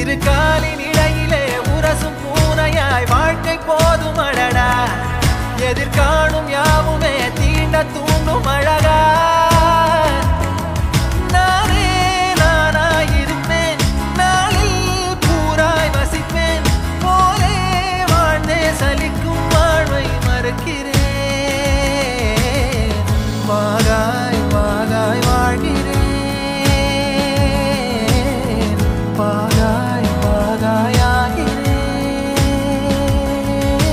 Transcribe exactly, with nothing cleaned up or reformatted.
இரு காலின் இடையிலே உரசும் பூனையாய் வாழ்க்கை போதும் அடடா எதிர்காணும் யாவுமே